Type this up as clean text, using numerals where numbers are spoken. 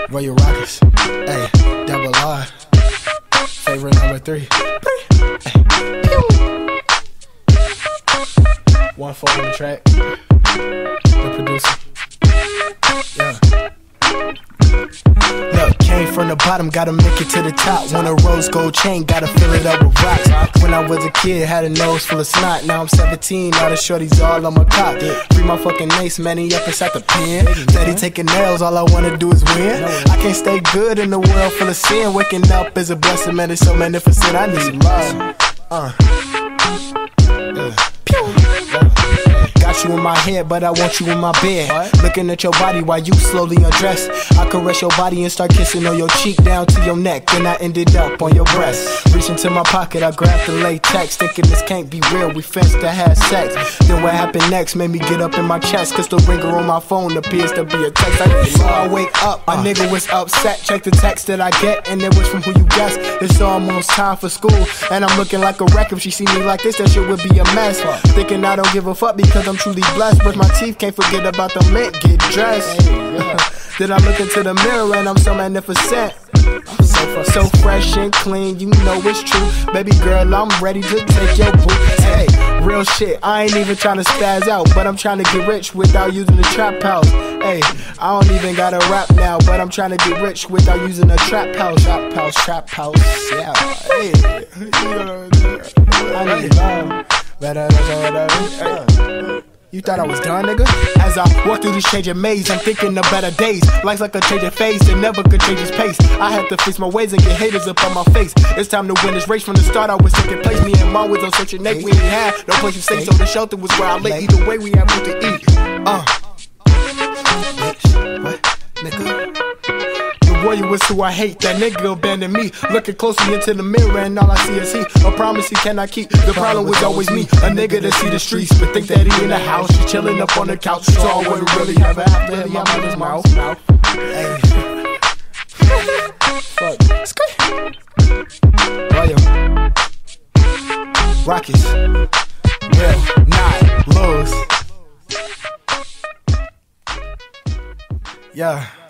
Royal Rockets, hey, double R, favorite number 3. Ay. 1-4 on the track, the producer, yeah. Look, came from the bottom, gotta make it to the top. Want a rose gold chain, gotta fill it up with rocks. When I was a kid, had a nose full of snot. Now I'm 17, all the shorties all on my cock. Free my fucking ace, man, he up inside the pen. Steady taking nails, all I wanna do is win. I can't stay good in the world full of sin. Waking up is a blessing, man, it's so magnificent. I need some love. Got you in my head, but I want you in my bed. Looking at your body while you slowly undress. I caress your body and start kissing on your cheek down to your neck. Then I ended up on your breast. Reaching to my pocket, I grabbed the latex, thinking this can't be real, we fenced to have sex. Then what happened next made me get up in my chest, cause the ringer on my phone appears to be a text. So I wake up, my nigga was upset. Check the text that I get, and it was from who you guessed. It's almost time for school, and I'm looking like a wreck. If she see me like this, that shit would be a mess. Thinking I don't give a fuck because I'm truly blessed. Brush my teeth, can't forget about the mint, get dressed. Then I look into the mirror and I'm so magnificent. So fresh and clean, you know it's true. Baby girl, I'm ready to take your boot. Hey, real shit, I ain't even trying to spaz out, but I'm trying to get rich without using the trap house. Hey, I don't even gotta rap now, but I'm trying to get rich without using a trap house. Trap house, trap house, yeah. Hey, I need love. You thought I was done, nigga? As I walk through this changing maze, I'm thinking of better days. Life's like a changing phase that never could change its pace. I had to fix my ways and get haters up on my face. It's time to win this race. From the start I was second place. Me and Mom was on Section 8. We ain't had no place to stay, so the shelter was where I lay. Either way we had what to eat. Bitch, what? Nigga? Warrior was who I hate, that nigga abandoned me. Looking closely into the mirror and all I see is he. A promise he cannot keep, the problem was always me. A nigga that see the streets, but think that he in the house. He chilling up on the couch, so I wouldn't really have it after him out of his mouth. Hey. Fuck. Royal Rockets, real, not lose. Yeah.